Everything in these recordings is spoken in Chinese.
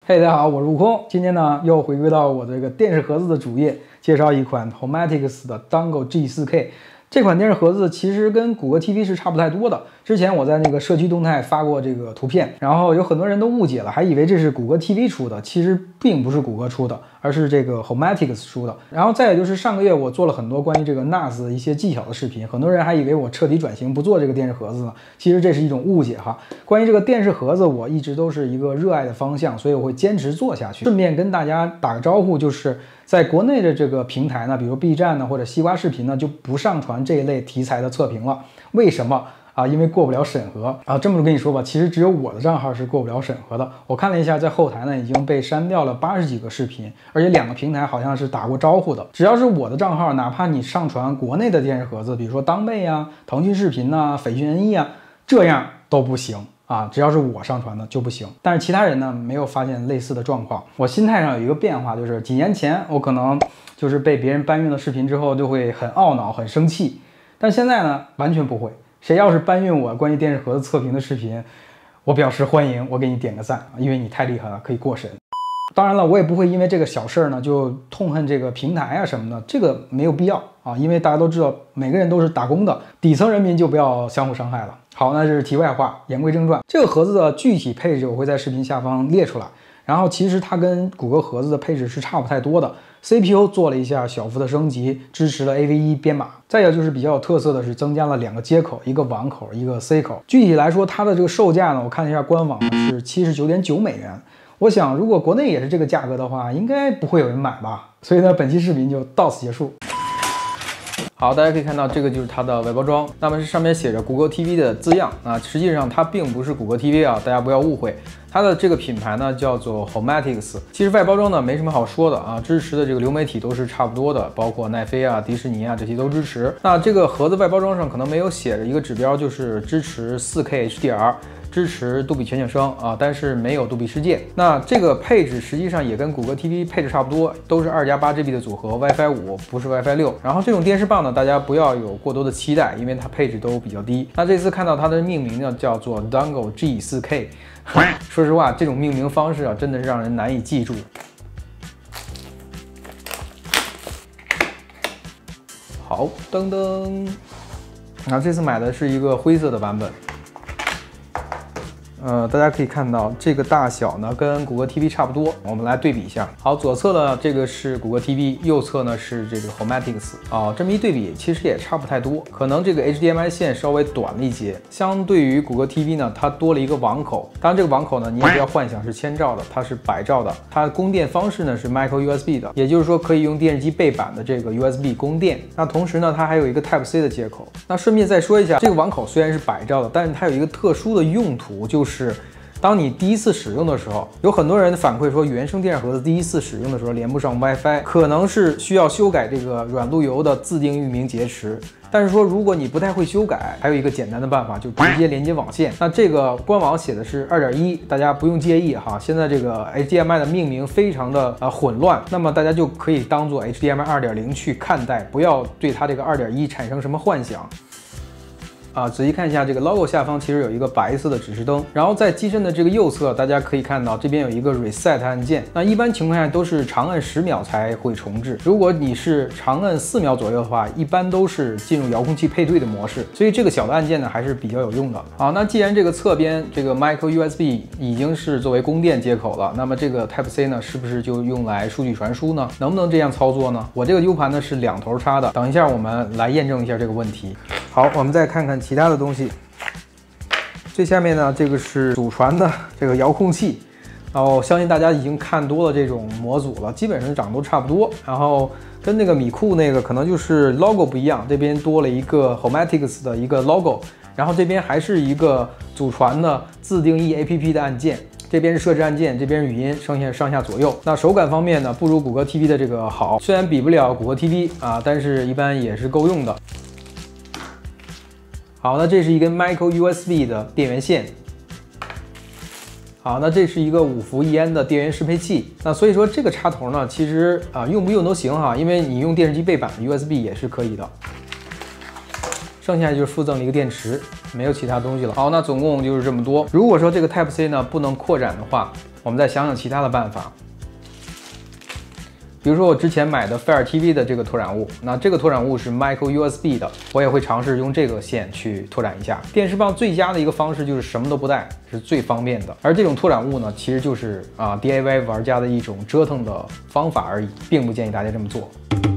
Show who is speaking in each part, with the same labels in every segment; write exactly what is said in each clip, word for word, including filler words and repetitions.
Speaker 1: 嘿，大家好，我是悟空。今天呢，又回归到我这个电视盒子的主页，介绍一款 Homematics 的 Dongle G 四 K。这款电视盒子其实跟谷歌 T V 是差不太多的。之前我在那个社区动态发过这个图片，然后有很多人都误解了，还以为这是谷歌 T V 出的，其实并不是谷歌出的，而是这个 Homematics 出的。然后再有就是上个月我做了很多关于这个 N A S 的一些技巧的视频，很多人还以为我彻底转型不做这个电视盒子呢，其实这是一种误解哈。关于这个电视盒子，我一直都是一个热爱的方向，所以我会坚持做下去。顺便跟大家打个招呼，就是在国内的这个平台呢，比如 B 站呢或者西瓜视频呢，就不上传这一类题材的测评了。为什么？啊，因为过不了审核啊。这么跟你说吧，其实只有我的账号是过不了审核的。我看了一下，在后台呢已经被删掉了八十几个视频，而且两个平台好像是打过招呼的。只要是我的账号，哪怕你上传国内的电视盒子，比如说当贝呀、腾讯视频呐、斐讯 N 一啊，这样都不行。啊，只要是我上传的就不行，但是其他人呢没有发现类似的状况。我心态上有一个变化，就是几年前我可能就是被别人搬运了视频之后就会很懊恼、很生气，但现在呢完全不会。谁要是搬运我关于电视盒子测评的视频，我表示欢迎，我给你点个赞，因为你太厉害了，可以过审。当然了，我也不会因为这个小事儿呢就痛恨这个平台啊什么的，这个没有必要啊，因为大家都知道每个人都是打工的，底层人民就不要相互伤害了。好，那这是题外话，言归正传。这个盒子的具体配置我会在视频下方列出来。然后其实它跟谷歌盒子的配置是差不太多的 ，C P U 做了一下小幅的升级，支持了 A V 一 编码。再有就是比较有特色的是增加了两个接口，一个网口，一个 C 口。具体来说，它的这个售价呢，我看了一下官网是七十九点九美元。我想如果国内也是这个价格的话，应该不会有人买吧。所以呢，本期视频就到此结束。好，大家可以看到这个就是它的外包装，那么这上面写着谷歌 T V 的字样啊，实际上它并不是谷歌 T V 啊，大家不要误会。它的这个品牌呢叫做 Homematics， 其实外包装呢没什么好说的啊，支持的这个流媒体都是差不多的，包括奈飞啊、迪士尼啊这些都支持。那这个盒子外包装上可能没有写着一个指标，就是支持 四 K H D R。支持杜比全景声啊，但是没有杜比世界。那这个配置实际上也跟谷歌 T V 配置差不多，都是二加八 G B 的组合 ，WiFi 五，不是 WiFi 六。然后这种电视棒呢，大家不要有过多的期待，因为它配置都比较低。那这次看到它的命名呢，叫做 Dongle G 四 K。说实话，这种命名方式啊，真的是让人难以记住。好，噔噔。然后这次买的是一个灰色的版本。呃，大家可以看到这个大小呢跟谷歌 T V 差不多，我们来对比一下。好，左侧呢这个是谷歌 T V， 右侧呢是这个 Homematics 啊，这么一对比，其实也差不太多，可能这个 H D M I 线稍微短了一截，相对于谷歌 T V 呢，它多了一个网口。当然这个网口呢，你也不要幻想是千兆的，它是百兆的。它的供电方式呢是 Micro U S B 的，也就是说可以用电视机背板的这个 U S B 供电。那同时呢，它还有一个 Type C 的接口。那顺便再说一下，这个网口虽然是百兆的，但是它有一个特殊的用途，就是是，当你第一次使用的时候，有很多人反馈说，原生电视盒子第一次使用的时候连不上 WiFi， 可能是需要修改这个软路由的自定域名劫持。但是说，如果你不太会修改，还有一个简单的办法，就直接连接网线。那这个官网写的是 二点一， 大家不用介意哈。现在这个 H D M I 的命名非常的呃混乱，那么大家就可以当做 H D M I 二点零 去看待，不要对它这个 二点一 产生什么幻想。啊，仔细看一下这个 logo 下方其实有一个白色的指示灯，然后在机身的这个右侧，大家可以看到这边有一个 reset 按键。那一般情况下都是长按十秒才会重置，如果你是长按四秒左右的话，一般都是进入遥控器配对的模式。所以这个小的按键呢还是比较有用的。好，那既然这个侧边这个 Micro U S B 已经是作为供电接口了，那么这个 Type C 呢是不是就用来数据传输呢？能不能这样操作呢？我这个 U 盘呢是两头插的，等一下我们来验证一下这个问题。好，我们再看看其他的东西。最下面呢，这个是祖传的这个遥控器，然后相信大家已经看多了这种模组了，基本上长得都差不多。然后跟那个米库那个可能就是 logo 不一样，这边多了一个 Homematics 的一个 logo， 然后这边还是一个祖传的自定义 A P P 的按键。这边是设置按键，这边是语音，剩下上下左右。那手感方面呢，不如谷歌 T V 的这个好，虽然比不了谷歌 T V 啊，但是一般也是够用的。好，那这是一根 Micro U S B 的电源线。好，那这是一个五伏一安的电源适配器。那所以说这个插头呢，其实啊用不用都行哈，因为你用电视机背板的 U S B 也是可以的。剩下就是附赠了一个电池，没有其他东西了。好，那总共就是这么多。如果说这个 Type C 呢不能扩展的话， 我们再想想其他的办法。比如说我之前买的 Fire T V 的这个拓展物，那这个拓展物是 Micro U S B 的，我也会尝试用这个线去拓展一下。电视棒最佳的一个方式就是什么都不带，是最方便的。而这种拓展物呢，其实就是啊 D I Y 玩家的一种折腾的方法而已，并不建议大家这么做。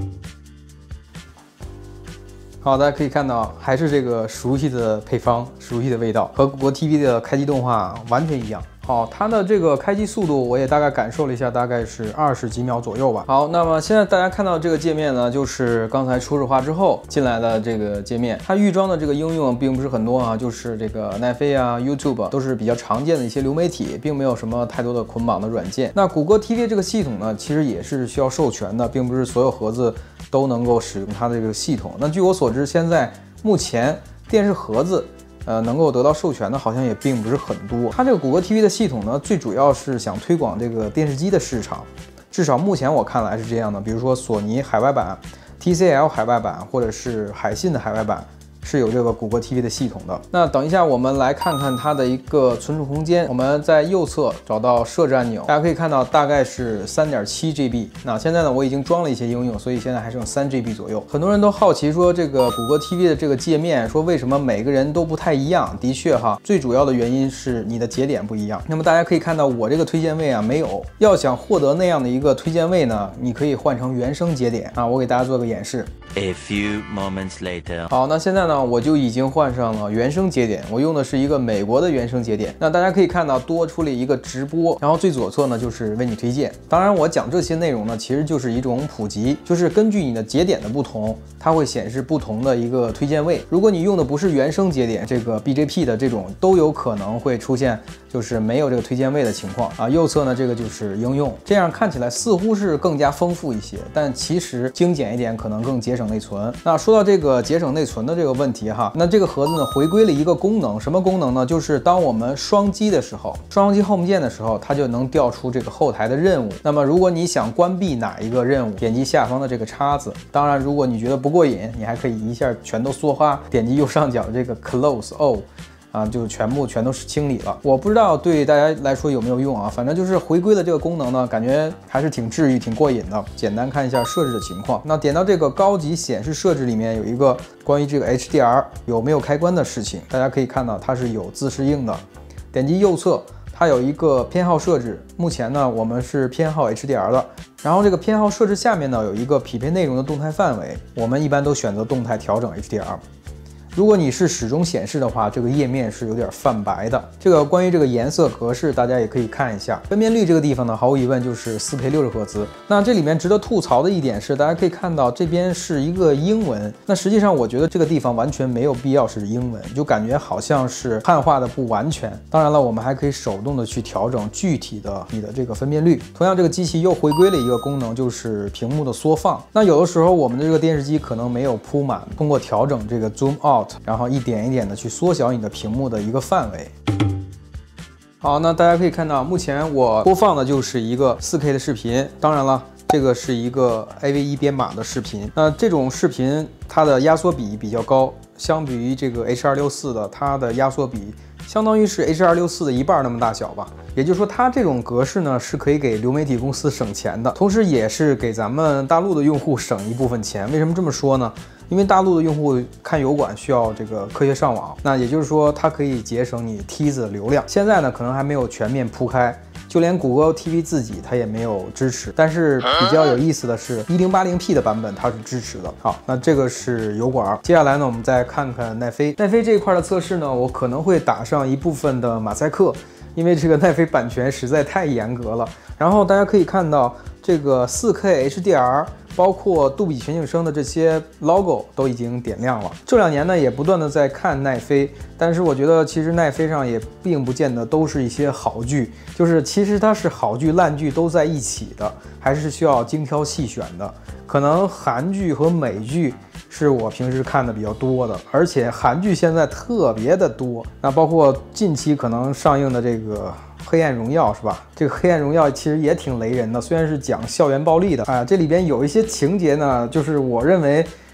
Speaker 1: 好，大家可以看到，还是这个熟悉的配方，熟悉的味道，和谷歌 T V 的开机动画完全一样。好，它的这个开机速度我也大概感受了一下，大概是二十几秒左右吧。好，那么现在大家看到这个界面呢，就是刚才初始化之后进来的这个界面。它预装的这个应用并不是很多啊，就是这个奈飞啊、YouTube 都是比较常见的一些流媒体，并没有什么太多的捆绑的软件。那谷歌 T V 这个系统呢，其实也是需要授权的，并不是所有盒子都能够使用它的这个系统。那据我所知，现在目前电视盒子呃，能够得到授权的，好像也并不是很多。它这个谷歌 T V 的系统呢，最主要是想推广这个电视机的市场，至少目前我看来是这样的。比如说索尼海外版、T C L 海外版，或者是海信的海外版，是有这个谷歌 T V 的系统的。那等一下我们来看看它的一个存储空间，我们在右侧找到设置按钮，大家可以看到大概是 三点七 G B。那现在呢，我已经装了一些应用，所以现在还剩三 G B 左右。很多人都好奇说，这个谷歌 T V 的这个界面，说为什么每个人都不太一样？的确哈，最主要的原因是你的节点不一样。那么大家可以看到，我这个推荐位啊没有。要想获得那样的一个推荐位呢，你可以换成原生节点啊。我给大家做个演示。
Speaker 2: A few moments later，
Speaker 1: 好，那现在呢，我就已经换上了原生节点，我用的是一个美国的原生节点。那大家可以看到多出了一个直播，然后最左侧呢就是为你推荐。当然，我讲这些内容呢，其实就是一种普及，就是根据你的节点的不同，它会显示不同的一个推荐位。如果你用的不是原生节点，这个 B J P 的这种都有可能会出现就是没有这个推荐位的情况啊。右侧呢，这个就是应用，这样看起来似乎是更加丰富一些，但其实精简一点可能更节省内存。那说到这个节省内存的这个问题哈，那这个盒子呢回归了一个功能，什么功能呢？就是当我们双击的时候，双击 Home 键的时候，它就能调出这个后台的任务。那么如果你想关闭哪一个任务，点击下方的这个叉子。当然，如果你觉得不过瘾，你还可以一下全都缩花，点击右上角这个 Close All。啊，就全部全都是清理了。我不知道对大家来说有没有用啊，反正就是回归的这个功能呢，感觉还是挺治愈、挺过瘾的。简单看一下设置的情况。那点到这个高级显示设置里面有一个关于这个 H D R 有没有开关的事情，大家可以看到它是有自适应的。点击右侧，它有一个偏好设置，目前呢我们是偏好 H D R 的。然后这个偏好设置下面呢有一个匹配内容的动态范围，我们一般都选择动态调整 H D R。如果你是始终显示的话，这个页面是有点泛白的。这个关于这个颜色格式，大家也可以看一下。分辨率这个地方呢，毫无疑问就是 四 K 六十赫兹。那这里面值得吐槽的一点是，大家可以看到这边是一个英文，那实际上我觉得这个地方完全没有必要是英文，就感觉好像是汉化的不完全。当然了，我们还可以手动的去调整具体的你的这个分辨率。同样，这个机器又回归了一个功能，就是屏幕的缩放。那有的时候我们的这个电视机可能没有铺满，通过调整这个 Zoom Out，然后一点一点的去缩小你的屏幕的一个范围。好，那大家可以看到，目前我播放的就是一个 四 K 的视频。当然了，这个是一个 A V 一 编码的视频。那这种视频它的压缩比比较高，相比于这个 H 二六四的，它的压缩比相当于是 H 二六四的一半那么大小吧。也就是说，它这种格式呢是可以给流媒体公司省钱的，同时也是给咱们大陆的用户省一部分钱。为什么这么说呢？因为大陆的用户看油管需要这个科学上网，那也就是说它可以节省你梯子的流量。现在呢可能还没有全面铺开，就连谷歌 T V 自己它也没有支持。但是比较有意思的是 一零八零 P 的版本它是支持的。好，那这个是油管。接下来呢我们再看看奈飞。奈飞这一块的测试呢，我可能会打上一部分的马赛克，因为这个奈飞版权实在太严格了。然后大家可以看到这个 四 K H D R。包括杜比全景声的这些 logo 都已经点亮了。这两年呢，也不断的在看奈飞，但是我觉得其实奈飞上也并不见得都是一些好剧，就是其实它是好剧烂剧都在一起的，还是需要精挑细选的。可能韩剧和美剧是我平时看的比较多的，而且韩剧现在特别的多。那包括近期可能上映的这个黑暗荣耀是吧？这个黑暗荣耀其实也挺雷人的，虽然是讲校园暴力的啊，这里边有一些情节呢，就是我认为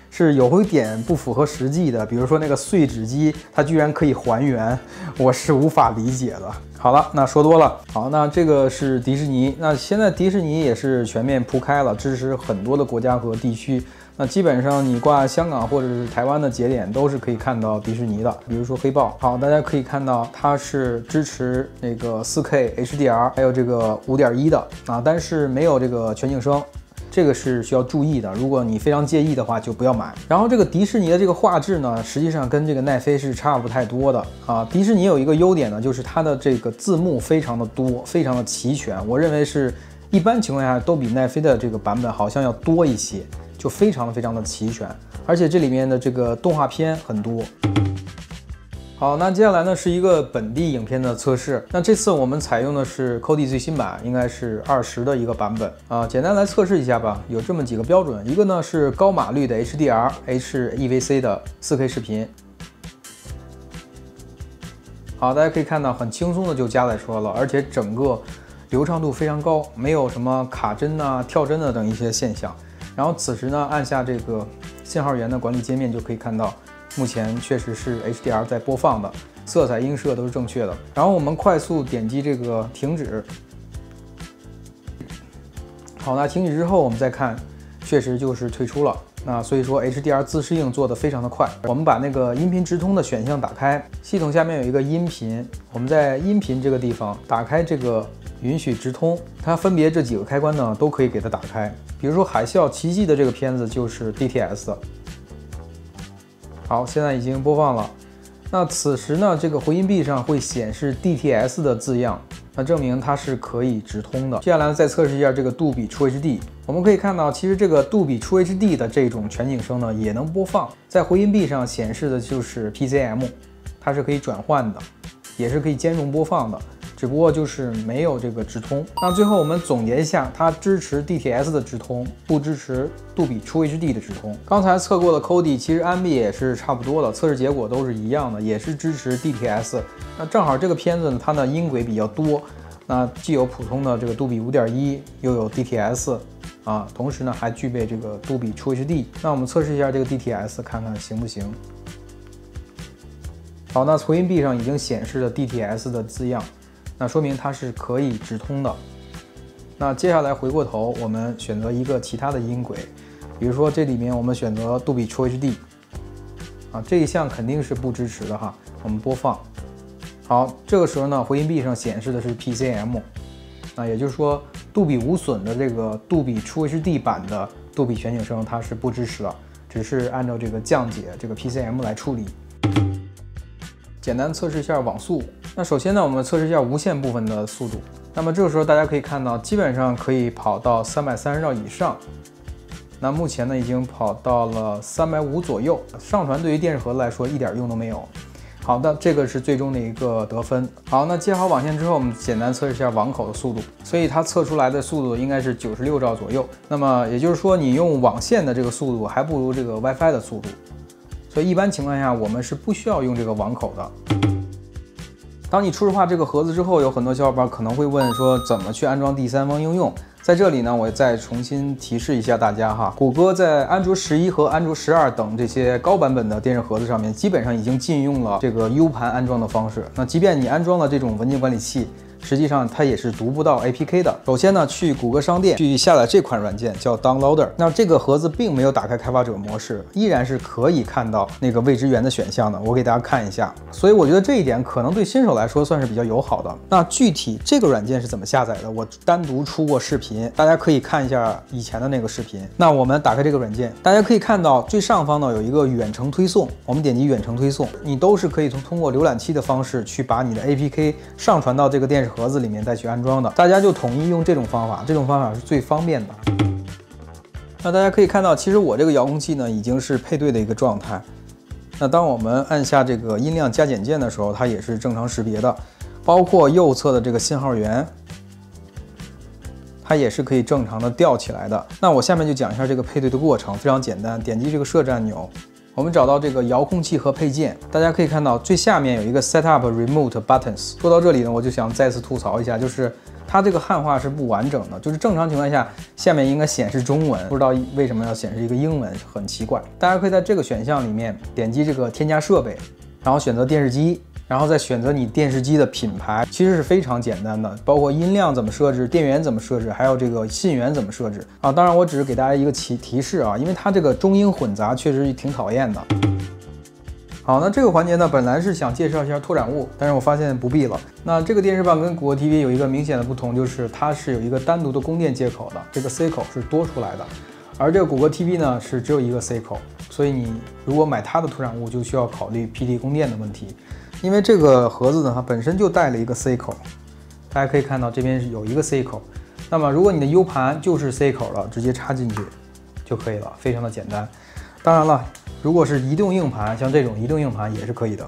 Speaker 1: 是有一点不符合实际的，比如说那个碎纸机，它居然可以还原，我是无法理解的。好了，那说多了。好，那这个是迪士尼，那现在迪士尼也是全面铺开了，支持很多的国家和地区。那基本上你挂香港或者是台湾的节点都是可以看到迪士尼的，比如说黑豹。好，大家可以看到它是支持那个 四 K H D R， 还有这个 五点一 的啊，但是没有这个全景声。这个是需要注意的，如果你非常介意的话，就不要买。然后这个迪士尼的这个画质呢，实际上跟这个奈飞是差不太多的啊。迪士尼有一个优点呢，就是它的这个字幕非常的多，非常的齐全。我认为是一般情况下都比奈飞的这个版本好像要多一些，就非常非常的齐全。而且这里面的这个动画片很多。好，那接下来呢是一个本地影片的测试。那这次我们采用的是 Kodi 最新版，应该是二十的一个版本啊。简单来测试一下吧，有这么几个标准，一个呢是高码率的 H D R H E V C 的 四 K 视频。好，大家可以看到很轻松的就加载出来了，而且整个流畅度非常高，没有什么卡帧啊、跳帧啊等一些现象。然后此时呢，按下这个信号源的管理界面就可以看到。目前确实是 H D R 在播放的，色彩、音色都是正确的。然后我们快速点击这个停止。好，那停止之后我们再看，确实就是退出了。那所以说 H D R 自适应做得非常的快。我们把那个音频直通的选项打开，系统下面有一个音频，我们在音频这个地方打开这个允许直通，它分别这几个开关呢都可以给它打开。比如说《海啸奇迹》的这个片子就是 D T S 的。好，现在已经播放了。那此时呢，这个回音壁上会显示 D T S 的字样，那证明它是可以直通的。接下来再测试一下这个杜比 True H D， 我们可以看到，其实这个杜比 True H D 的这种全景声呢也能播放，在回音壁上显示的就是 P C M， 它是可以转换的，也是可以兼容播放的。只不过就是没有这个直通。那最后我们总结一下，它支持 D T S 的直通，不支持杜比 True H D 的直通。刚才测过的 Kodi 其实安 B 也是差不多的，测试结果都是一样的，也是支持 D T S。那正好这个片子呢，它的音轨比较多，那既有普通的这个杜比 五点一， 又有 D T S 啊，同时呢还具备这个杜比 True H D。那我们测试一下这个 D T S， 看看行不行。好，那回音壁上已经显示了 D T S 的字样。那说明它是可以直通的。那接下来回过头，我们选择一个其他的音轨，比如说这里面我们选择杜比 True H D， 啊，这一项肯定是不支持的哈。我们播放，好，这个时候呢，回音壁上显示的是 P C M， 那也就是说杜比无损的这个杜比 True H D 版的杜比全景声它是不支持的，只是按照这个降解这个 P C M 来处理。简单测试一下网速。那首先呢，我们测试一下无线部分的速度。那么这个时候大家可以看到，基本上可以跑到三百三十兆以上。那目前呢，已经跑到了三百五左右。上传对于电视盒子来说一点用都没有。好的，这个是最终的一个得分。好，那接好网线之后，我们简单测试一下网口的速度。所以它测出来的速度应该是九十六兆左右。那么也就是说，你用网线的这个速度还不如这个 WiFi 的速度。所以一般情况下，我们是不需要用这个网口的。当你初始化这个盒子之后，有很多小伙伴可能会问说，怎么去安装第三方应用？在这里呢，我再重新提示一下大家哈，谷歌在安卓十一和安卓十二等这些高版本的电视盒子上面，基本上已经禁用了这个 U 盘安装的方式。那即便你安装了这种文件管理器，实际上它也是读不到 A P K 的。首先呢，去谷歌商店去下载这款软件叫 Downloader。那这个盒子并没有打开开发者模式，依然是可以看到那个未支援的选项的。我给大家看一下，所以我觉得这一点可能对新手来说算是比较友好的。那具体这个软件是怎么下载的？我单独出过视频，大家可以看一下以前的那个视频。那我们打开这个软件，大家可以看到最上方呢有一个远程推送，我们点击远程推送，你都是可以从通过浏览器的方式去把你的 A P K 上传到这个电视盒子里面再去安装的，大家就统一用这种方法，这种方法是最方便的。那大家可以看到，其实我这个遥控器呢已经是配对的一个状态。那当我们按下这个音量加减键的时候，它也是正常识别的，包括右侧的这个信号源，它也是可以正常的调起来的。那我下面就讲一下这个配对的过程，非常简单，点击这个设置按钮。我们找到这个遥控器和配件，大家可以看到最下面有一个 Setup Remote Buttons。说到这里呢，我就想再次吐槽一下，就是它这个汉化是不完整的，就是正常情况下下面应该显示中文，不知道为什么要显示一个英文，很奇怪。大家可以在这个选项里面点击这个添加设备，然后选择电视机，然后再选择你电视机的品牌，其实是非常简单的，包括音量怎么设置、电源怎么设置，还有这个信源怎么设置啊。当然，我只是给大家一个提提示啊，因为它这个中英混杂确实挺讨厌的。好，那这个环节呢，本来是想介绍一下拓展物，但是我发现不必了。那这个电视棒跟谷歌 T V 有一个明显的不同，就是它是有一个单独的供电接口的，这个 C 口是多出来的，而这个谷歌 T V 呢是只有一个 C 口，所以你如果买它的拓展物，就需要考虑 P D 供电的问题，因为这个盒子呢它本身就带了一个 C 口，大家可以看到这边是有一个 C 口，那么如果你的 U 盘就是 C 口了，直接插进去就可以了，非常的简单。当然了，如果是移动硬盘，像这种移动硬盘也是可以的。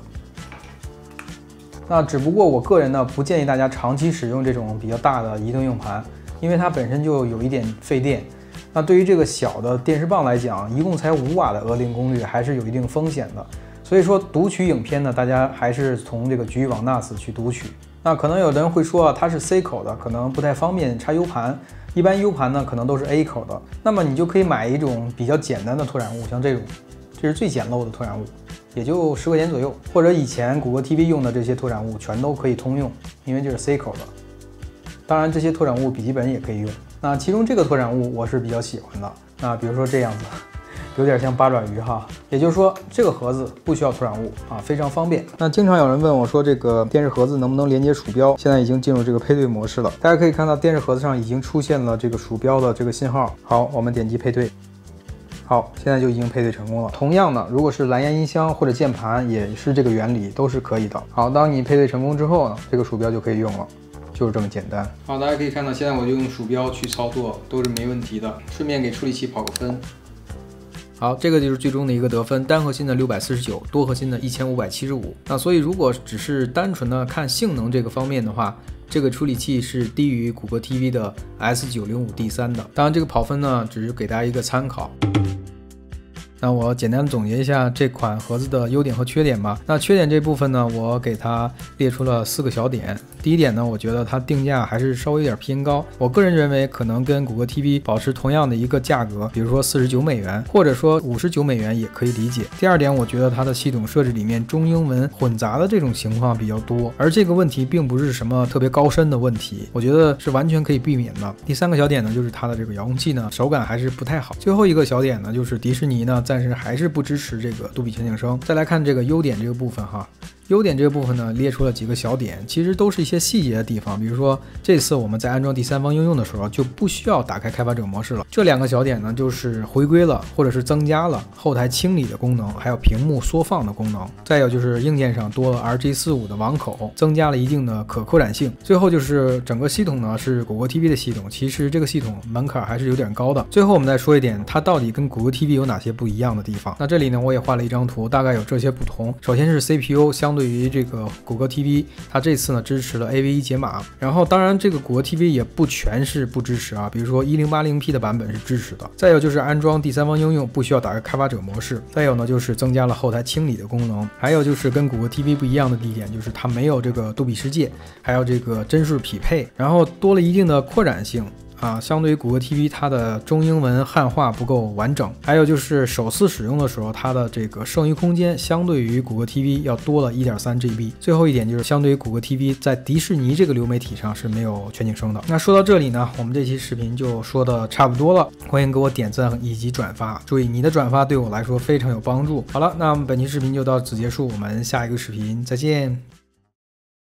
Speaker 1: 那只不过我个人呢，不建议大家长期使用这种比较大的移动硬盘，因为它本身就有一点费电。那对于这个小的电视棒来讲，一共才五瓦的额定功率，还是有一定风险的。所以说读取影片呢，大家还是从这个局域网 N A S 去读取。那可能有的人会说啊，它是 C 口的，可能不太方便插 U 盘。一般 U 盘呢，可能都是 A 口的，那么你就可以买一种比较简单的拓展物，像这种，这是最简陋的拓展物，也就十块钱左右，或者以前谷歌 T V 用的这些拓展物全都可以通用，因为这是 C 口的。当然，这些拓展物笔记本也可以用。那其中这个拓展物我是比较喜欢的，那比如说这样子。有点像八爪鱼哈，也就是说这个盒子不需要拓展物啊，非常方便。那经常有人问我说，这个电视盒子能不能连接鼠标？现在已经进入这个配对模式了。大家可以看到电视盒子上已经出现了这个鼠标的这个信号。好，我们点击配对。好，现在就已经配对成功了。同样的，如果是蓝牙音箱或者键盘，也是这个原理，都是可以的。好，当你配对成功之后呢，这个鼠标就可以用了。就是这么简单。好，大家可以看到，现在我就用鼠标去操作，都是没问题的。顺便给处理器跑个分。好，这个就是最终的一个得分，单核心的六百四十九，多核心的一千五百七十五。那所以如果只是单纯的看性能这个方面的话，这个处理器是低于谷歌 T V 的 S 九零五 D 三的。当然这个跑分呢，只是给大家一个参考。那我简单总结一下这款盒子的优点和缺点吧。那缺点这部分呢，我给它列出了四个小点。第一点呢，我觉得它定价还是稍微有点偏高。我个人认为可能跟谷歌 T V 保持同样的一个价格，比如说四十九美元，或者说五十九美元也可以理解。第二点，我觉得它的系统设置里面中英文混杂的这种情况比较多，而这个问题并不是什么特别高深的问题，我觉得是完全可以避免的。第三个小点呢，就是它的这个遥控器呢手感还是不太好。最后一个小点呢，就是迪士尼呢暂时还是不支持这个杜比全景声。再来看这个优点这个部分哈，优点这个部分呢列出了几个小点，其实都是一些细节的地方。比如说这次我们在安装第三方应用的时候就不需要打开开发者模式了。这两个小点呢就是回归了或者是增加了后台清理的功能，还有屏幕缩放的功能。再有就是硬件上多了 R J 四十五 的网口，增加了一定的可扩展性。最后就是整个系统呢是谷歌 T V 的系统，其实这个系统门槛还是有点高的。最后我们再说一点，它到底跟谷歌 T V 有哪些不一样的地方。那这里呢我也画了一张图，大概有这些不同。首先是 C P U 相对于这个谷歌 T V， 它这次呢支持了 A V 一 解码。然后当然这个谷歌 T V 也不全是不支持啊，比如说 一零八零 P 的版本是支持的。再有就是安装第三方应用不需要打开开发者模式。再有呢就是增加了后台清理的功能。还有就是跟谷歌 T V 不一样的地点，就是它没有这个杜比世界，还有这个帧数匹配，然后多了一定的扩展性。啊，相对于谷歌 T V， 它的中英文汉化不够完整。还有就是首次使用的时候，它的这个剩余空间相对于谷歌 T V 要多了 一点三 G B。最后一点就是相对于谷歌 T V， 在迪士尼这个流媒体上是没有全景声的。那说到这里呢，我们这期视频就说的差不多了，欢迎给我点赞以及转发。注意你的转发对我来说非常有帮助。好了，那我们本期视频就到此结束，我们下一个视频再见。